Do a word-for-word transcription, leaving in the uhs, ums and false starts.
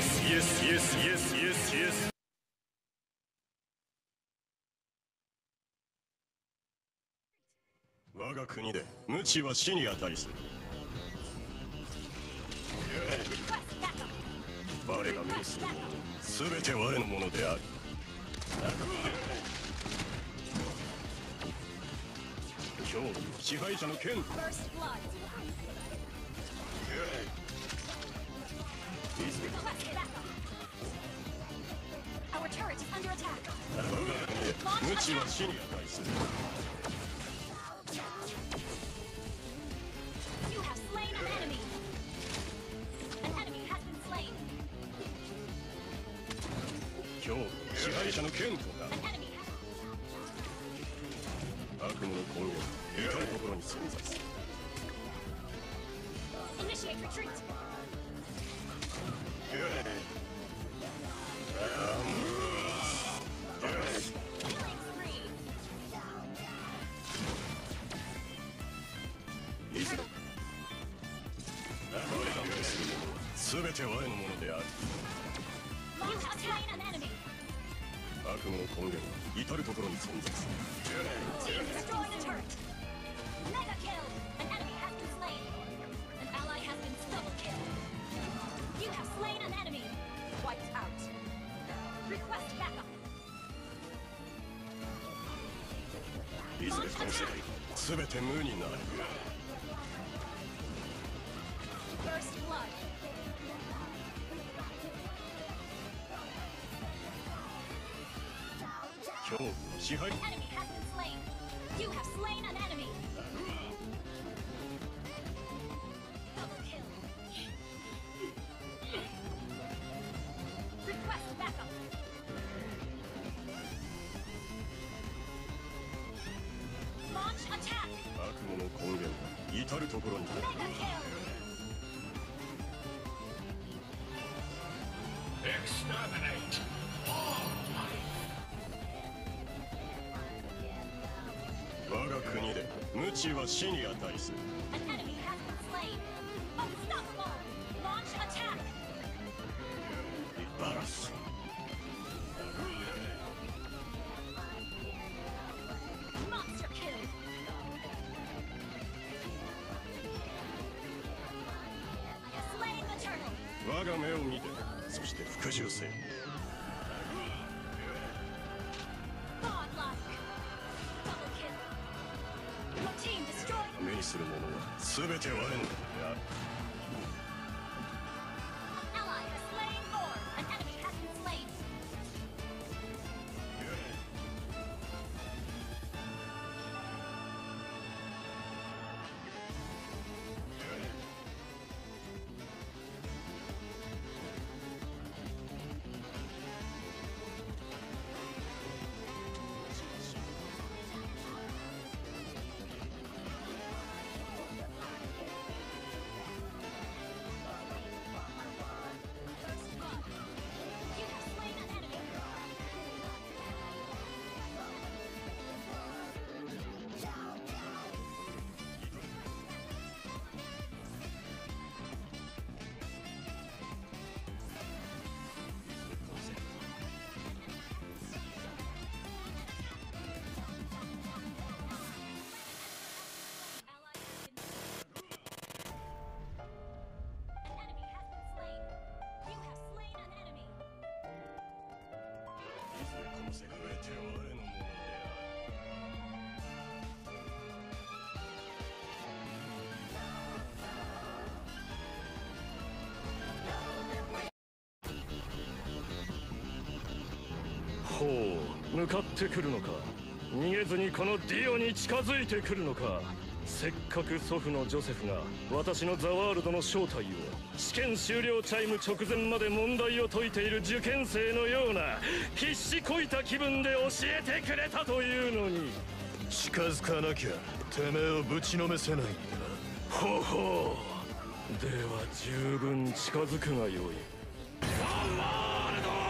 スイエスイエスイエスイエスイエス。我が国で無知は死に値する。我が目にするもの全て我のものである。今日支配者の剣。無知は死に値する。今日支配者の剣とか悪夢の根源至る所に存在する。いずれ我が目にするものは全て我のものである。悪夢の根源は至る所に存在する。いずれこの世界全て無になる。今日支配悪夢の根源は至る所にある。我が国で無知は死に値する。バラス我が目を見て、そして服従せよ。目にするものは全て我のものである。全て我のものである。 ほう、向かってくるのか。逃げずにこのディオに近づいてくるのか。せっかく祖父のジョセフが私のザワールドの正体を試験終了チャイム直前まで問題を解いている受験生のような必死こいた気分で教えてくれたというのに。 近づかなきゃてめえをぶちのめせないんだ。 ほほう、では十分近づくがよい。ザワールド